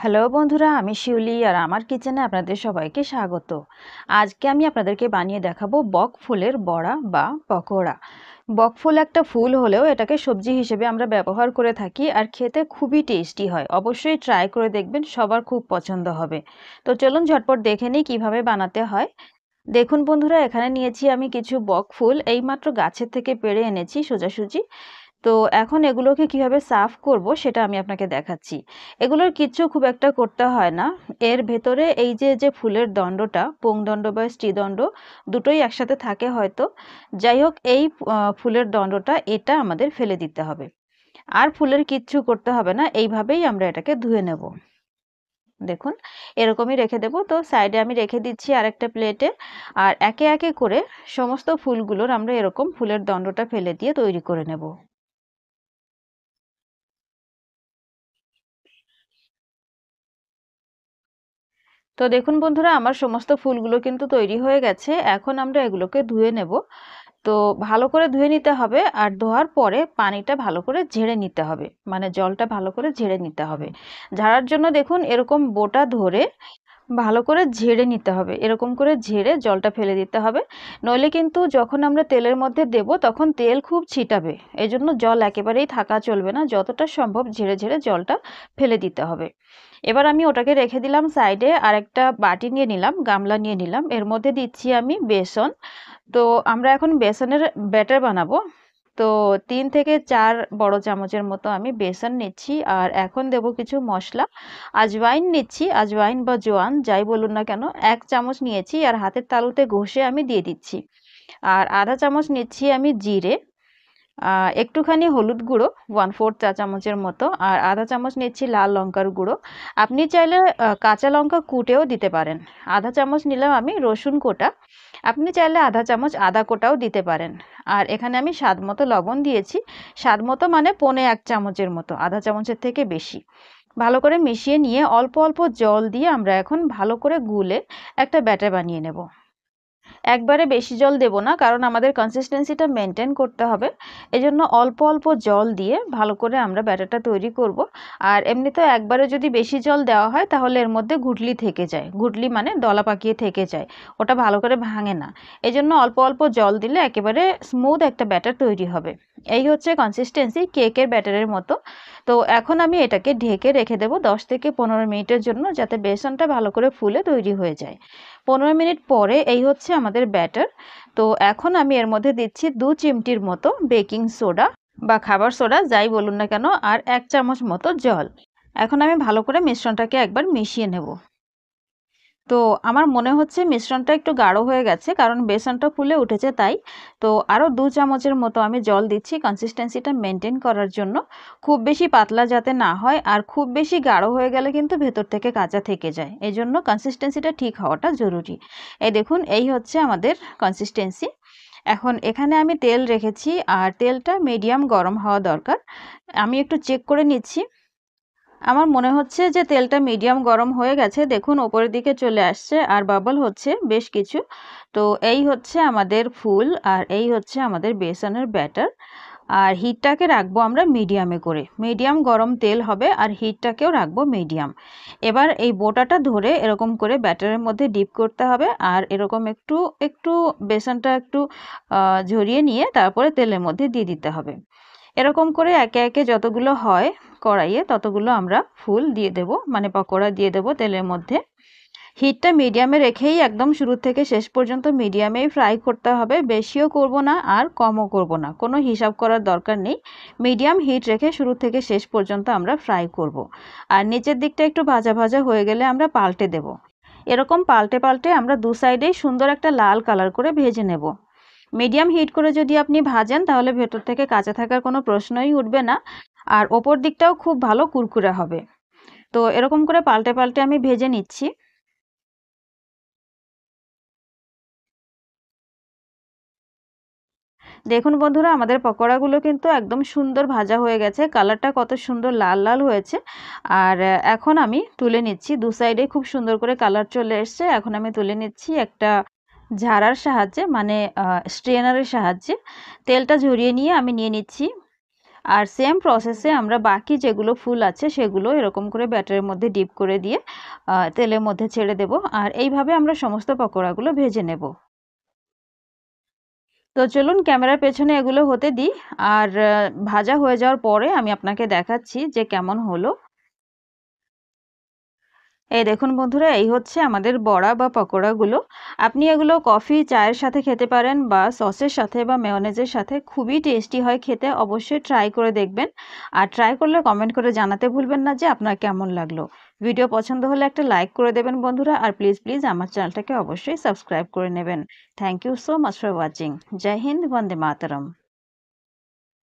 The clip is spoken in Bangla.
হ্যালো বন্ধুরা, আমি শিউলি আর আমার কিচেনে আপনাদের সবাইকে স্বাগত। আজকে আমি আপনাদেরকে বানিয়ে দেখাবো বক ফুলের বড়া বা পকোড়া। বক ফুল একটা ফুল হলেও এটাকে সবজি হিসেবে আমরা ব্যবহার করে থাকি আর খেতে খুবই টেস্টি হয়। অবশ্যই ট্রাই করে দেখবেন, সবার খুব পছন্দ হবে। তো চলুন ঝটপট দেখে নিই কীভাবে বানাতে হয়। দেখুন বন্ধুরা, এখানে নিয়েছি আমি কিছু বক ফুল, এইমাত্র গাছের থেকে পেড়ে এনেছি সোজাসুজি। তো এখন এগুলোকে কিভাবে সার্ভ করব সেটা আমি আপনাকে দেখাচ্ছি। এগুলোর কিচ্ছু খুব একটা করতে হয় না। এর ভেতরে এই যে ফুলের দণ্ডটা, পুংদণ্ড বা স্ত্রীদণ্ড দুটোই একসাথে থাকে হয়তো। যাই হোক, এই ফুলের দণ্ডটা এটা আমাদের ফেলে দিতে হবে। আর ফুলের কিচ্ছু করতে হবে না, এইভাবেই আমরা এটাকে ধুয়ে নেব। দেখুন, এরকমই রেখে দেব। তো সাইডে আমি রেখে দিচ্ছি আরেকটা প্লেটে। আর একে একে করে সমস্ত ফুলগুলোর আমরা এরকম ফুলের দণ্ডটা ফেলে দিয়ে তৈরি করে নেব। তো দেখুন বন্ধুরা, আমার সমস্ত ফুলগুলো কিন্তু তৈরি হয়ে গেছে। এখন আমরা এগুলোকে ধুয়ে নেব। তো ভালো করে ধুয়ে নিতে হবে, আর ধোয়ার পরে পানিটা ভালো করে ঝেড়ে নিতে হবে, মানে জলটা ভালো করে ঝেড়ে নিতে হবে। ঝাড়ার জন্য দেখুন এরকম বোটা ধরে ভালো করে ঝেড়ে নিতে হবে, এরকম করে ঝেড়ে জলটা ফেলে দিতে হবে। নইলে কিন্তু যখন আমরা তেলের মধ্যে দেব তখন তেল খুব ছিটাবে, এই জন্য জল একেবারেই থাকা চলবে না, যতটা সম্ভব ঝেড়ে ঝেড়ে জলটা ফেলে দিতে হবে। এবার আমি ওটাকে রেখে দিলাম সাইডে। আর একটা বাটি নিয়ে নিলাম, গামলা নিয়ে নিলাম, এর মধ্যে দিচ্ছি আমি বেসন। তো আমরা এখন বেসনের ব্যাটার বানাবো। তো 3 থেকে 4 বড় চামচের মতো আমি বেসন নিচ্ছি। আর এখন দেব কিছু মশলা। আজওয়াইন নিচ্ছি, আজওয়াইন বা জোয়ান যাই বলুন না কেন, 1 চামচ নিয়েছি আর হাতের তালুতে ঘষে আমি দিয়ে দিচ্ছি। আর আধা চামচ নিচ্ছি আমি জিরে। একটুখানি হলুদ গুঁড়ো 1/4 চা চামচের মতো। আর আধা চামচ নিচ্ছি লাল লঙ্কার গুঁড়ো। আপনি চাইলে কাঁচা লঙ্কা কুটেও দিতে পারেন। আধা চামচ নিলাম আমি রসুন কোটা। আপনি চাইলে আধা চামচ আদা কোটাও দিতে পারেন। আর এখানে আমি স্বাদ মতো লবণ দিয়েছি। স্বাদ মতো মানে 1/4 চামচের মতো, আধা চামচের থেকে বেশি। ভালো করে মিশিয়ে নিয়ে অল্প অল্প জল দিয়ে আমরা এখন ভালো করে গুলে একটা ব্যাটার বানিয়ে নেব। একবারে বেশি জল দেব না, কারণ আমাদের কনসিস্টেন্সিটা মেনটেন করতে হবে। এজন্য অল্প অল্প জল দিয়ে ভালো করে আমরা ব্যাটারটা তৈরি করব। আর এমনিতেও একবারে যদি বেশি জল দেওয়া হয় তাহলে এর মধ্যে গুটলি থেকে যায়, গুটলি মানে দলা পাকিয়ে থেকে যায়, ওটা ভালো করে ভাঙে না। এজন্য অল্প অল্প জল দিলে একেবারে স্মুথ একটা ব্যাটার তৈরি হবে। এই হচ্ছে কনসিস্টেন্সি কেকের ব্যাটারের মতো। তো এখন আমি এটাকে ঢেকে রেখে দেবো 10 থেকে 15 মিনিটের জন্য, যাতে বেসনটা ভালো করে ফুলে তৈরি হয়ে যায়। 15 মিনিট পরে এই হচ্ছে আমাদের ব্যাটার। তো এখন আমি এর মধ্যে দিচ্ছি 2 চিমটির মতো বেকিং সোডা বা খাবার সোডা যাই বলুন না কেন, আর 1 চামচ মতো জল। এখন আমি ভালো করে মিশ্রণটাকে একবার মিশিয়ে নেব। তো আমার মনে হচ্ছে মিশ্রণটা একটু গাঢ় হয়ে গেছে, কারণ বেসনটা ফুলে উঠেছে তাই। তো আরও 2 চামচের মতো আমি জল দিচ্ছি কনসিস্টেন্সিটা মেনটেন করার জন্য। খুব বেশি পাতলা যাতে না হয়, আর খুব বেশি গাঢ় হয়ে গেলে কিন্তু ভেতর থেকে কাঁচা থেকে যায়, এই জন্য কনসিস্টেন্সিটা ঠিক হওয়াটা জরুরি। এই দেখুন, এই হচ্ছে আমাদের কনসিস্টেন্সি। এখন এখানে আমি তেল রেখেছি, আর তেলটা মিডিয়াম গরম হওয়া দরকার। আমি একটু চেক করে নিচ্ছি। আমার মনে হচ্ছে যে তেলটা মিডিয়াম গরম হয়ে গেছে। দেখুন ওপরের দিকে চলে আসছে আর বাবল হচ্ছে বেশ কিছু। তো এই হচ্ছে আমাদের ফুল, আর এই হচ্ছে আমাদের বেসনের ব্যাটার। আর হিটটাকে রাখবো আমরা মিডিয়ামে করে, মিডিয়াম গরম তেল হবে, আর হিটটাকেও রাখবো মিডিয়াম। এবার এই বোটাটা ধরে এরকম করে ব্যাটারের মধ্যে ডিপ করতে হবে, আর এরকম একটু একটু বেসনটা একটু ঝরিয়ে নিয়ে তারপরে তেলের মধ্যে দিয়ে দিতে হবে। এরকম করে একে একে যতগুলো হয় কড়াইয়ে ততগুলো আমরা ফুল দিয়ে দেব, মানে পকোড়া দিয়ে দেব তেলের মধ্যে। হিটটা মিডিয়ামে রেখেই একদম শুরু থেকে শেষ পর্যন্ত মিডিয়ামেই ফ্রাই করতে হবে, বেশিও করব না আর কমও করব না, কোনো হিসাব করার দরকার নেই। মিডিয়াম হিট রেখে শুরু থেকে শেষ পর্যন্ত আমরা ফ্রাই করব। আর নিচের দিকটা একটু ভাজা ভাজা হয়ে গেলে আমরা পাল্টে দেব। এরকম পাল্টে পাল্টে আমরা দু সাইডেই সুন্দর একটা লাল কালার করে ভেজে নেব। মিডিয়াম হিট করে যদি আপনি ভাজেন তাহলে ভেতর থেকে কাঁচা থাকার কোনো প্রশ্নই উঠবে না, আর ওপর দিকটাও খুব ভালো কুরকুরে হবে। তো এরকম করে পাল্টে পাল্টে আমি ভেজে নিচ্ছি। দেখুন বন্ধুরা, আমাদের পকোড়াগুলো কিন্তু একদম সুন্দর ভাজা হয়ে গেছে, কালারটা কত সুন্দর লাল লাল হয়েছে। আর এখন আমি তুলে নিচ্ছি, দু সাইডে খুব সুন্দর করে কালার চলে এসছে। এখন আমি তুলে নিচ্ছি একটা ঝাড়ার সাহায্যে, মানে স্ট্রেনারের সাহায্যে। তেলটা ঝরিয়ে নিয়ে আমি নিয়ে নিচ্ছি। আর সেম প্রসেসে আমরা বাকি যেগুলো ফুল আছে সেগুলো এরকম করে ব্যাটারের মধ্যে ডিপ করে দিয়ে তেলের মধ্যে ছেড়ে দেব। আর এইভাবে আমরা সমস্ত পকোড়াগুলো ভেজে নেব। তো চলুন ক্যামেরার পেছনে এগুলো হতে দিই। আর ভাজা হয়ে যাওয়ার পরে আমি আপনাকে দেখাচ্ছি যে কেমন হলো। এই দেখুন বন্ধুরা, এই হচ্ছে আমাদের বড়া বা পকোড়াগুলো। আপনি এগুলো কফি, চায়ের সাথে খেতে পারেন বা সসের সাথে বা মেয়োনেজের সাথে, খুবই টেস্টি হয় খেতে। অবশ্যই ট্রাই করে দেখবেন। আর ট্রাই করলে কমেন্ট করে জানাতে ভুলবেন না যে আপনার কেমন লাগলো। ভিডিও পছন্দ হলে একটা লাইক করে দেবেন বন্ধুরা। আর প্লিজ প্লিজ আমার চ্যানেলটাকে অবশ্যই সাবস্ক্রাইব করে নেবেন। Thank you so much for watching. জয় হিন্দ, বন্দে মাতরম।